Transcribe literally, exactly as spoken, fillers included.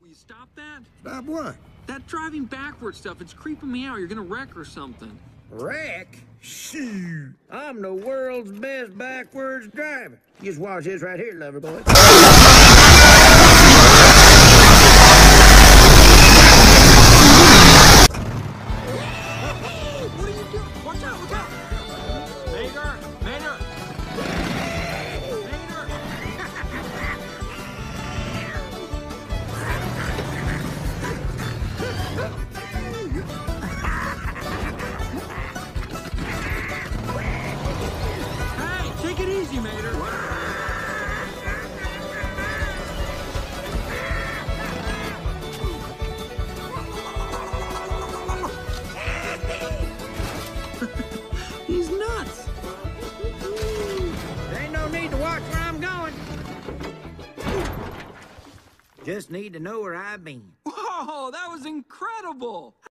Will you stop that? Stop what? That driving backward stuff, it's creeping me out. You're gonna wreck or something. Wreck? Shoot. I'm the world's best backwards driver. Just watch this right here, lover boy. What are you doing? Watch out, watch out! Mater! Mater! Mater! Hey, take it easy, Mater! He's nuts! There ain't no need to watch where I'm going. Just need to know where I've been. Whoa, that was incredible!